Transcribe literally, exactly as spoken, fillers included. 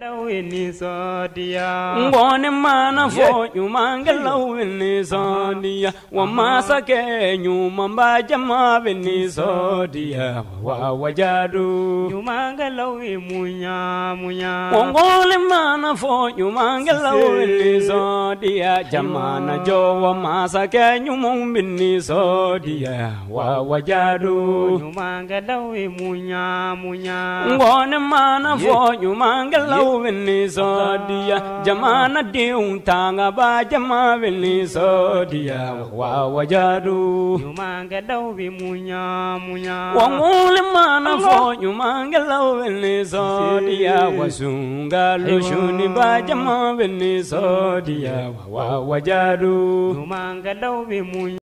Ngone mana fo nyuma ngelaw ni sondia wa masake nyuma mbaja ma ni sondia wa wajadu nyuma ngelaw munya munya ngone mana fo nyuma ngelaw ni sondia jamana jo wa masake nyuma ni sondia wa wajadu nyuma ngelaw munya munya ngone mana fo nyuma ngelaw ni sondia jamana diun tanga ba jama ni sondia wa wajadu nyuma ngelaw munya munya wa ngule mana fo nyuma ngelaw ni sondia wasunga lushuni ba jama ni sondia wa wajadu nyuma ngelaw munya